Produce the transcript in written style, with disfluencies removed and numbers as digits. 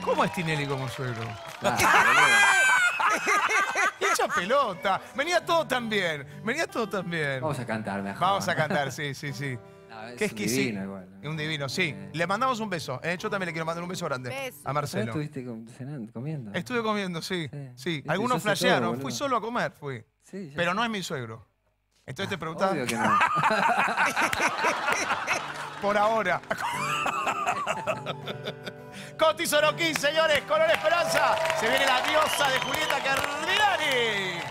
¿Cómo es Tinelli como suegro? Claro, Hecha pelota. Venía todo tan bien. Venía todo tan bien. vamos a cantar mejor. Vamos a cantar, sí, sí, sí. No, es Qué un exquisito. divino igual, ¿no? Un divino, sí. Le mandamos un beso. Yo también le quiero mandar un beso grande Beso. a ¿Vos Marcelo. estuviste cenando, comiendo? Estuve comiendo, sí. Sí. Sí. Viste, Algunos yo sé todo, flashearon. boludo. Fui solo a comer, fui. Sí, ya Pero sé. no es mi suegro. Entonces te preguntaba. Obvio que no. Por ahora. Coti Sorokin, señores, Color Esperanza. Se viene la diosa de Julieta Cardinali.